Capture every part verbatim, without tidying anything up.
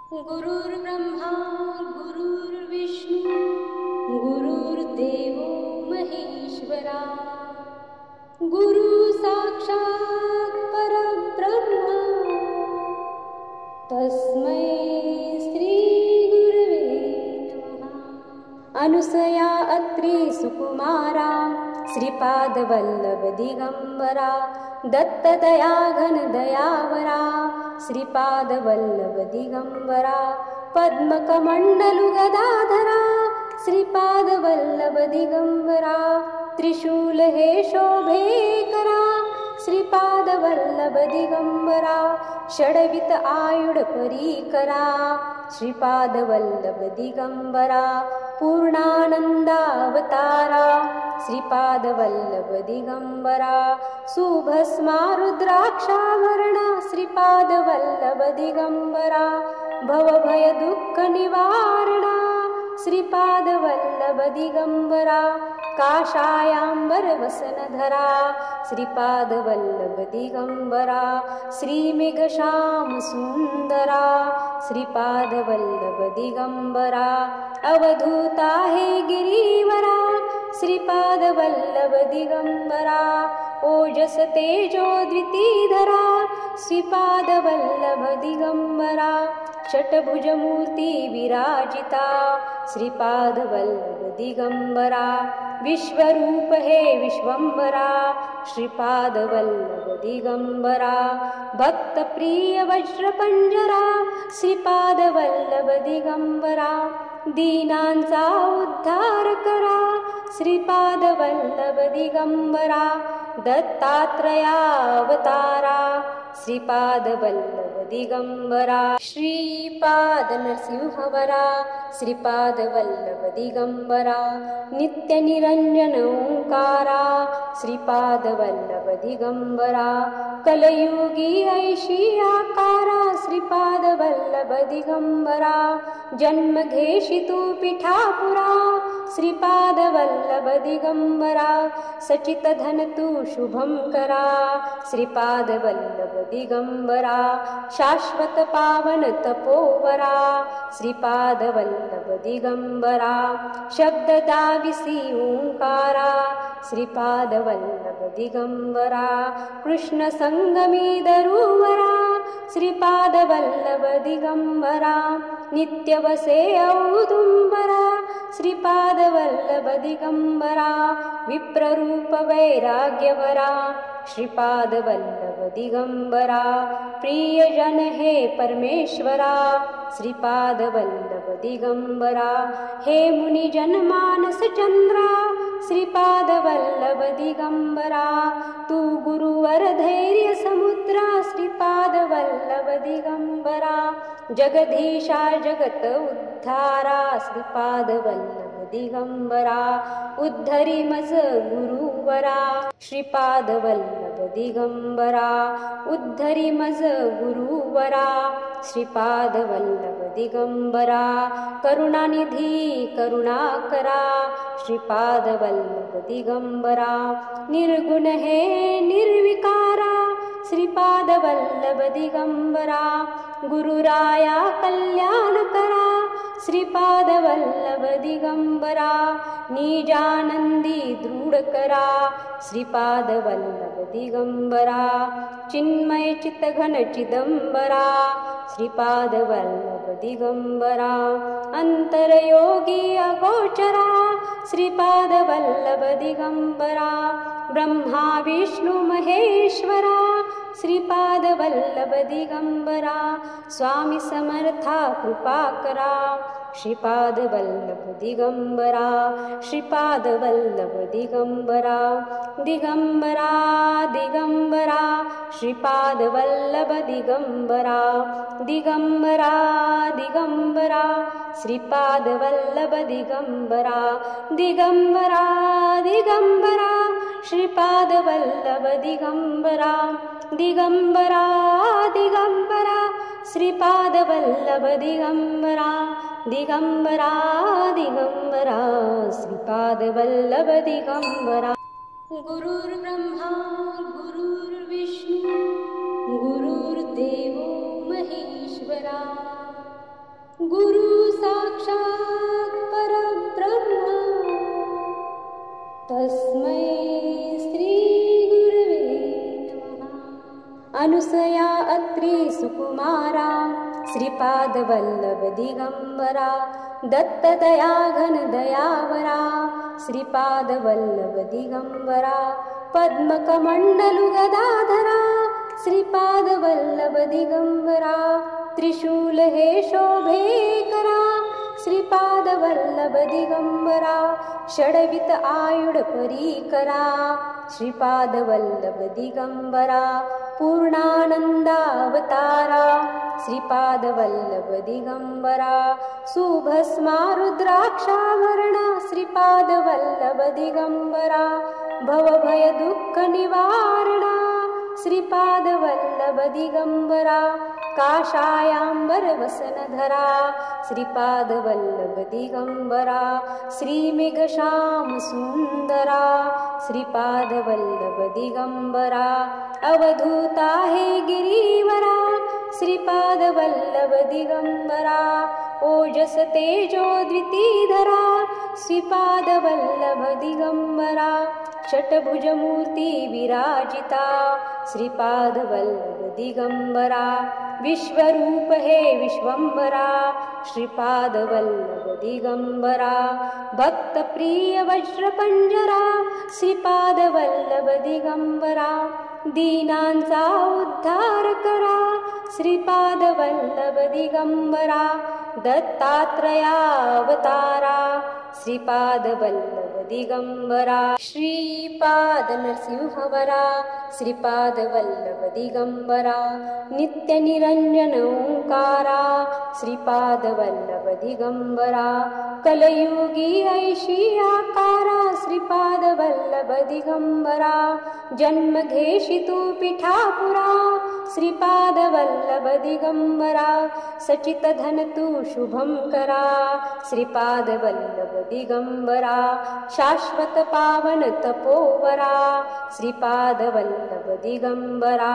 गुरुर्ब्रह्मा गुरुर्विष्णू गुरुर्देवो महेश्वरा गुरु साक्षात् परब्रह्म तस्मै श्री गुरवे नमः। अनुसया अत्रि सुकुमारा श्रीपाद वल्लभ दिगंबरा दत्तदया घन दयावरा श्रीपाद वल्लभ दिगंबरा पद्मकमंडलु गदाधरा श्रीपाद वल्लभ दिगंबरा त्रिशूल हे शोभे करा श्रीपाद वल्लभ दिगंबरा षडवित आयुध परीकरा श्रीपाद वल्लभ दिगंबरा पूर्णानंदावतारा श्रीपाद वल्लभ दिगंबरा सुभस्मारुद्राक्षाभरणा श्रीपाद वल्लभ दिगंबरा भवभय दुःख निवारणा श्रीपाद वल्लभ दिगंबरा काषायांबर वसनधरा श्रीपाद वल्लभ दिगंबरा श्रीमेघश्याम सुंदरा श्रीपाद वल्लभ दिगंबरा अवधूता हे गिरीवरा श्रीपाद वल्लभ दिगंबरा ओजस तेजो द्वितीधरा श्रीपाद वल्लभ दिगंबरा षट्भुज मूर्ति विराजिता श्रीपाद वल्लभ दिगंबरा विश्वरूप हे विश्वंभरा श्रीपाद वल्लभ दिगंबरा भक्त प्रिय वज्रपंजरा श्रीपाद वल्लभ दिगंबरा दीनांचा उद्धार करा श्रीपाद वल्लभ दिगंबरा दत्तात्रयावतारा श्रीपाद वल्लभ दिगंबरा श्रीपाद नरसिंहवरा श्रीपाद वल्लभ दिगंबरा नित्य निरंजन ओंकारा श्रीपाद वल्लभ दिगंबरा कलयुगी ऐशी आकारा श्रीपाद वल्लभ दिगंबरा जन्म घेशितु पिठापुरा श्रीपाद वल्लभ दिगंबरा सचित धन तु शुभं करा श्रीपाद वल्लभ दिगंबरा शाश्वत पावन तपोवरा श्रीपाद वल्लभ दिगंबरा शब्द दाविसी ओंकारा श्रीपाद वल्लभ दिगंबरा कृष्ण संगमी दरुवरा श्रीपाद वल्लभ दिगंबरा नित्य वसे औदुंबरा श्रीपाद वल्लभ दिगंबरा विप्ररूप वैराग्यवरा श्रीपाद वल्लभ दिगंबरा प्रियजन हे परमेश्वरा श्रीपाद वल्लभ दिगंबरा हे मुनिजन मानस चंद्रा श्रीपाद वल्लभ दिगंबरा तू गुरुवर धैर्य समुद्रा श्रीपाद वल्लभ दिगंबरा जगदीशा जगत उद्धारा श्रीपाद वल्लभ दिगंबरा उद्धरी मज गुरुवरा श्रीपाद वल्लभ दिगंबरा उद्धरी मज गुरुवरा श्रीपाद वल्लभ दिगंबरा करुणानिधी करुणाकरा श्रीपाद वल्लभ दिगंबरा निर्गुण हे निर्विकारा श्रीपाद वल्लभ दिगंबरा गुरुराया कल्याण करा श्रीपाद वल्लभ दिगंबरा निजानंदी दृढ करा श्रीपाद वल्लभ दिगंबरा चिन्मय चितघन चिदंबरा श्रीपाद वल्लभ दिगंबरा अंतरयोगी अगोचरा श्रीपाद वल्लभ दिगंबरा ब्रह्मा विष्णु महेश्वरा श्रीपाद वल्लभ दिगंबरा स्वामी समर्था कृपा करा श्रीपाद वल्लभ दिगंबरा श्रीपाद वल्लभ दिगंबरा दिगंबरा दिगंबरा श्रीपाद वल्लभ दिगंबरा दिगंबरा दिगंबरा श्रीपाद वल्लभ दिगंबरा दिगंबरा दिगंबरा श्रीपाद वल्लभ दिगंबरा दिगंबरा दिगंबरा श्रीपाद वल्लभ दिगंबरा दिगंबरा दिगंबरा श्रीपाद वल्लभ दिगंबरा गुरुर्ब्रह्मा गुरुर्विष्णू गुरुर्देवो महेश्वरा गुरु साक्षात् परब्रह्म तस्मै श्री गुरवे नमः। अनुसया अत्रि सुकुमारा श्रीपादवल्लभ दिगंबरा दत्तदया घन दयावरा श्रीपादवल्लभ दिगंबरा पद्मकमण्डलु गदाधरा श्रीपादवल्लभ दिगंबरा त्रिशूल हे शोभेकरा श्रीपादवल्लभ दिगंबरा षड्वित आयुध परीकरा श्रीपादवल्लभ दिगंबरा पूर्णानंदावतारा श्रीपादवल्लभ दिगंबरा सुभस्मारुद्राक्षाभरणा श्रीपादवल्लभ दिगंबरा भवभय दुःख निवारणा श्रीपादवल्लभ दिगंबरा काषायाम्बर वसनधरा श्रीपादवल्लभ दिगंबरा श्रीमेघश्याम सुंदरा श्रीपादवल्लभ दिगंबरा अवधूता हे गिरीवरा श्रीपादवल्लभ दिगंबरा ओजस तेजो द्वितीधरा श्रीपादवल्लभ दिगंबरा षट्भुजमूर्ति विराजिता श्रीपादवल्लभ दिगंबरा विश्वरूप हे विश्वंभरा श्रीपादवल्लभ दिगंबरा भक्तप्रिय वज्रपंजरा श्रीपादवल्लभ दिगंबरा दीनांचा उद्धार करा श्रीपादवल्लभ दिगंबरा दत्तात्रयावतारा श्रीपादवल्लभ दिगंबरा श्रीपाद नरसिंहवरा श्रीपादवल्लभ दिगंबरा नित्य निरंजन ओंकारा श्रीपादवल्लभ दिगंबरा कलयुगी ऐशी आकारा श्रीपादवल्लभ दिगंबरा जन्म घेशितु पिठापुरा श्रीपादवल्लभ दिगंबरा सचित धनतु शुभं करा श्रीपादवल्लभ दिगंबरा शाश्वत पावन तपोवरा श्रीपादवल्लभ दिगंबरा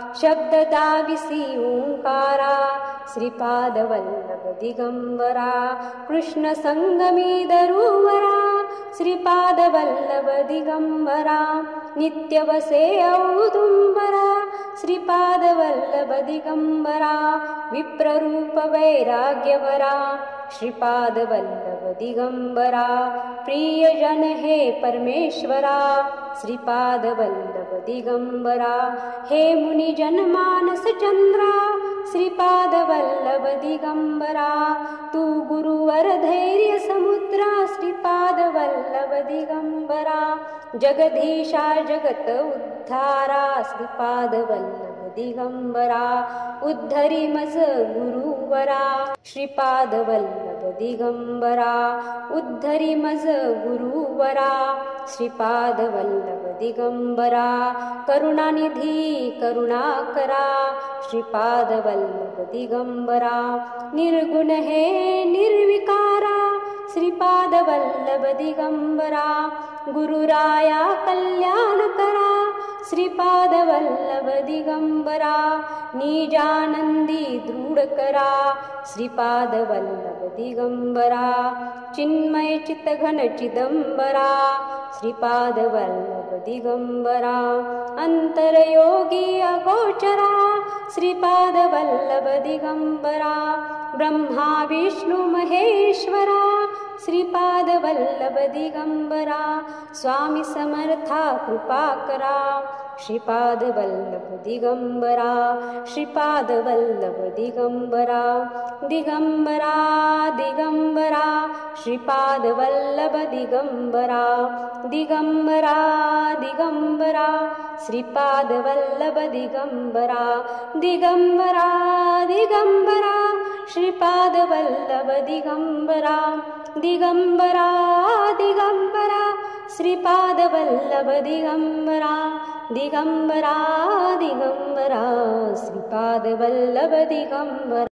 शब्ददाविसी ओंकारा श्रीपादवल्लभ दिगंबरा कृष्ण संगमी दरुवरा श्रीपादवल्लभ दिगंबरा नित्यवसे औदुंबरा श्रीपादवल्लभ दिगंबरा विप्ररूप वैराग्यवरा श्रीपादवल्लभ दिगंबरा प्रियजन हे परमेश्वरा श्रीपादवल्लभ दिगंबरा हे मुनिजन मानस चंद्रा श्रीपादवल्लभ दिगंबरा तू गुरुवर धैर्य समुद्रा श्रीपादवल्लभ दिगंबरा जगदीशा जगत उद्धारा श्रीपादवल्लभ दिगंबरा उद्धरी मज गुरुवरा श्रीपादवल्लभ दिगंबरा उद्धरी मज गुरुवरा श्रीपादवल्लभ दिगंबरा करुणानिधी करुणाकरा श्रीपादवल्लभ दिगंबरा निर्गुण हे निर्विकारा श्रीपादवल्लभ दिगंबरा गुरुराया कल्याणकरा श्रीपादवल्लभ दिगंबरा निजानंदी दृढकरा श्रीपादवल्लभ दिगंबरा चिन्मय चित्तघन चिदंबरा श्रीपादवल्लभ दिगंबरा अंतरयोगी अगोचरा श्रीपादवल्लभ दिगंबरा ब्रह्मा विष्णु महेश्वरा श्रीपादवल्लभ दिगंबरा स्वामी समर्था कृपाकरा श्रीपादवल्लभ दिगंबरा श्रीपादवल्लभ दिगंबरा दिगंबरा दिगंबरा श्रीपादवल्लभ दिगंबरा दिगंबरा दिगंबरा श्रीपादवल्लभ दिगंबरा दिगंबरा दिगंबरा श्रीपादवल्लभ दिगंबरा दिगंबरा दिगंबरा श्रीपादवल्लभ दिगंबरा दिगंबरा दिगंबरा श्रीपादवल्लभ दिगंबरा।